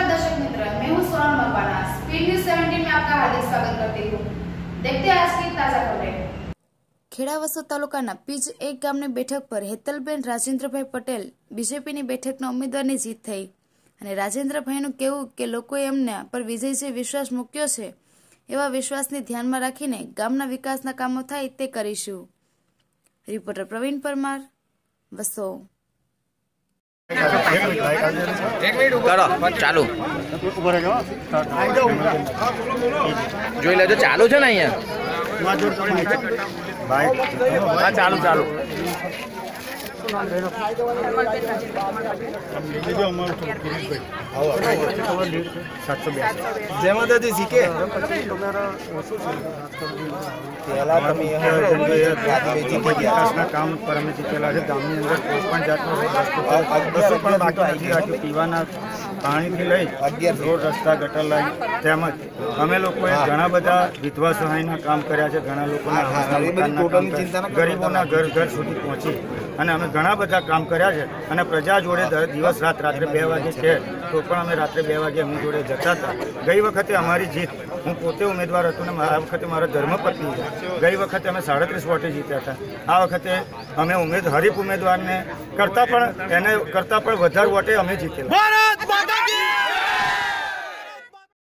नमस्कार दर्शक मित्र, मैं हूं सोनल मकवाना। स्पीड न्यूज 17 में आपका हार्दिक स्वागत करती हूं। देखते हैं आज की ताजा खबरें। खेड़ावसो तालुकाना पीज 1 ગામની બેઠક પર હેતલબેન રાજેન્દ્રભાઈ પટેલ બીજેપીની બેઠકના ઉમેદવારની જીત થઈ અને રાજેન્દ્રભાઈનું કહેવું કે લોકોએ એમના પર વિજય જે વિશ્વાસ મૂક્યો છે એવા વિશ્વાસને ધ્યાનમાં રાખીને ગામના વિકાસના કામો થાય તે કરીશું। રિપોર્ટર પ્રવીણ પરમાર, વસો। ચાલુ જોઈ લેજો, ચાલુ છે ને અહીંયા। ચાલુ ચાલુ जय माता दी सीखे काम पर अमे जीतेला है। गामनी अंदर कोईपण जातनो रस्तो पण बाकी નથી રાખ્યો। પીવાના પાણીથી લઈ રોડ રસ્તા ગટર લાઈન તેમજ અમે લોકોએ ઘણા બધા વિધવા સહાયના કામ કર્યા છે। ઘણા લોકોના ગરીબોના ઘર ઘર સુધી પહોંચી અને અમે ઘણા બધા કામ કર્યા છે અને પ્રજા જોડે દિવસ રાત રાત્રે 2 વાગે છે તો પણ અમે રાત્રે 2 વાગે એમની જોડે જતા હતા। ગઈ વખતે અમારી જીત, હું પોતે ઉમેદવાર હતો ને આ વખતે મારા ધર્મપત્ની છે। ગઈ વખતે અમે 37 વોટે જીત્યા હતા। આ વખતે અમે હરીફ ઉમેદવારને કરતાં પણ વધારે વોટે અમે જીતેલા।